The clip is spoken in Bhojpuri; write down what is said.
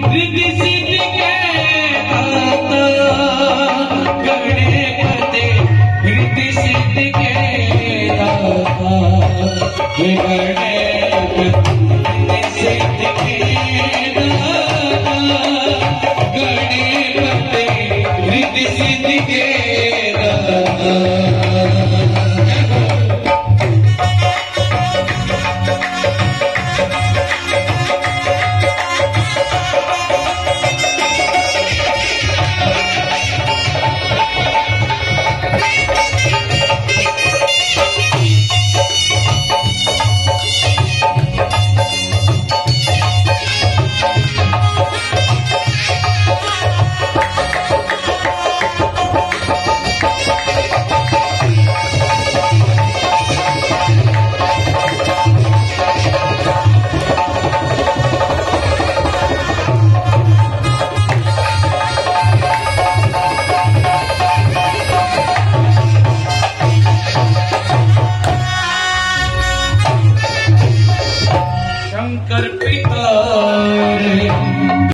रिद्धि सिद्धि के दाता गणपति रिद्धि सिद्धि के दाता गणपति रिद्धि सिद्धि के दाता गणपति रिद्धि सिद्धि के दाता। शंकर पिता